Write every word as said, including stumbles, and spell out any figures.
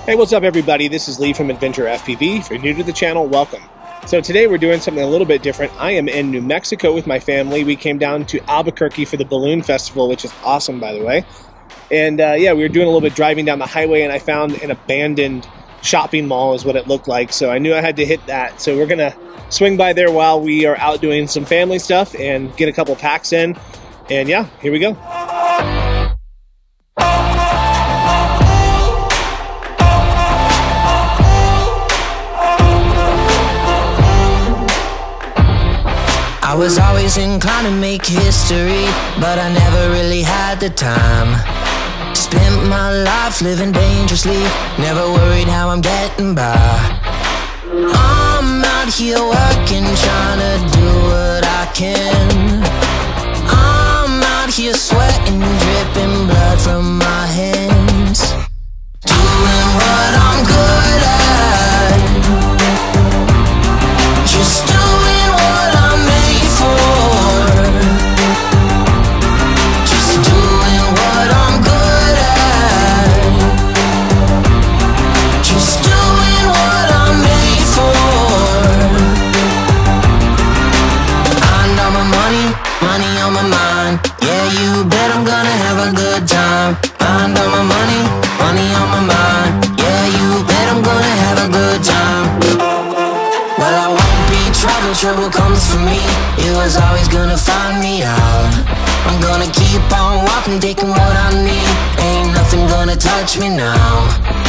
Hey, what's up everybody? This is Lee from Adventure F P V. If you're new to the channel, welcome. So today we're doing something a little bit different. I am in New Mexico with my family. We came down to Albuquerque for the Balloon Festival, which is awesome, by the way. And uh, yeah, we were doing a little bit driving down the highway, and I found an abandoned shopping mall is what it looked like. So I knew I had to hit that. So we're gonna swing by there while we are out doing some family stuff and get a couple packs in. And yeah, here we go. I was always inclined to make history, but I never really had the time. Spent my life living dangerously, never worried how I'm getting by. I'm out here working, trying to do what I can. I'm out here sweating, dripping blood from my hands, doing what I'm good at, just doing what I'm made for, just doing what I'm good at, just doing what I'm made for. Mind on my money, money on my mind. Yeah, you bet I'm gonna have a good time. Mind on my money, money on my mind. Yeah, you bet I'm gonna have a good time. Well, I won't be trouble, trouble comes for me. It was always gonna find me out. I'm gonna keep on walking, taking what I need. Ain't nothing gonna touch me now.